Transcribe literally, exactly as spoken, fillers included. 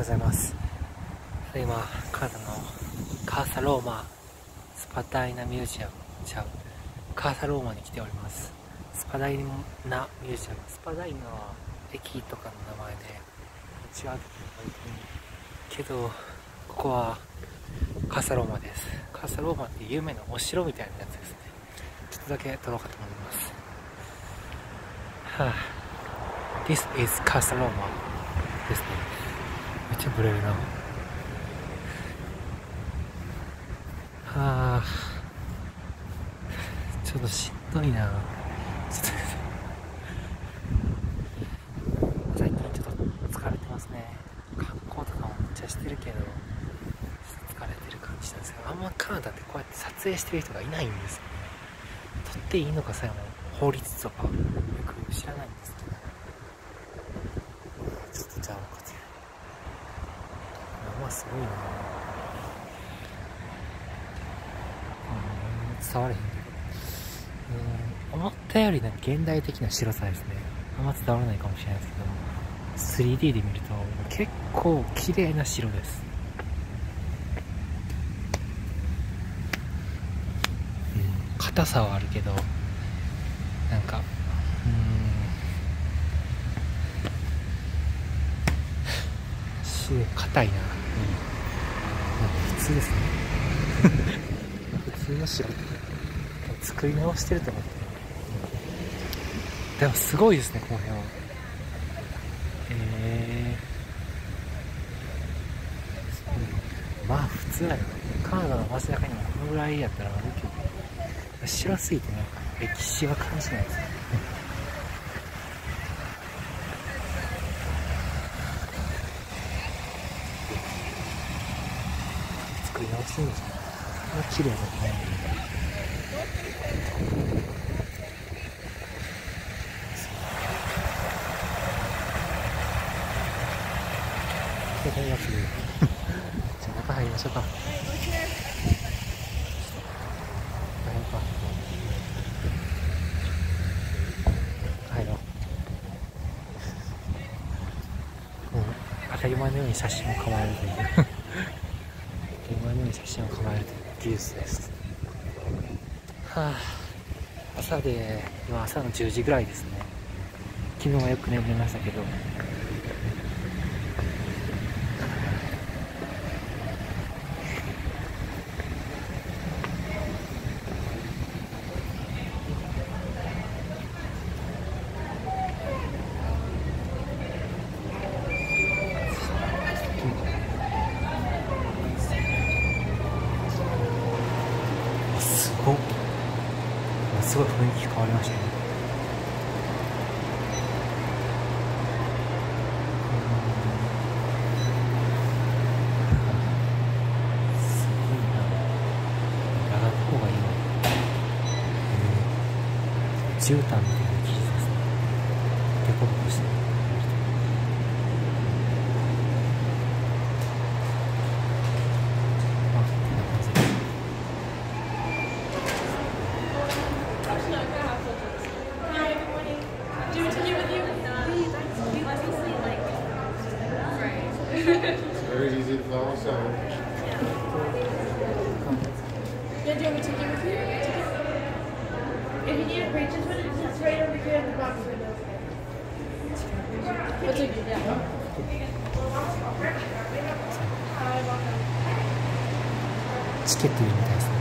ございます。今カナダのカーサローマスパダイナミュージアムちゃうカーサローマに来ております。スパダイナミュージアム、スパダイナは駅とかの名前で違うけど、ここはカーサローマです。カーサローマって有名なお城みたいなやつですね。ちょっとだけ撮ろうかと思います。はあ、This is カーサローマですね。めっちゃブレるな。はあ、ちょっとしんどいな。ちょっと最近ちょっと疲れてますね。観光とかもめっちゃしてるけど、ちょっと疲れてる感じなんですけど、あんまカナダってこうやって撮影してる人がいないんですよね。撮っていいのかさえも法律とかよく知らないんですけど、ちょっとじゃあこっちまあすごいな。伝われへんけど、うん、思ったよりなんか現代的な白さですね。あんま伝わらないかもしれないですけど、 スリーディー で見ると結構綺麗な白です。うん、硬さはあるけど、なんかうーんし硬いな、うん、なんか普通ですね普通の白作り直してると思って、でもすごいですね、この辺は。えー、まあ普通やな。カナダの街中にもこのぐらいやったらあるけど、白すぎてなんか歴史は感じないですね作り直してるんですね。そんな綺麗だね。じゃあ中入りましょうか。入ろうか。入ろう。うん、当たり前のように写真を構えるという当たり前のように写真を構えるという技術です。はあ、朝で今朝のじゅうじぐらいですね。昨日はよく眠れましたけど、すごいすごい雰囲気変わりましたね。すごいな。上がった方がいいわ。絨毯みたいな生地ですね。デコボコしてる。あ、こんな感じです。 Very easy to follow, so. Yeah, do you want me to give it to you? If you need a break, just put it it's right over here in the box window. What's a good yeah. Hi, welcome. チケットいるみたいですね。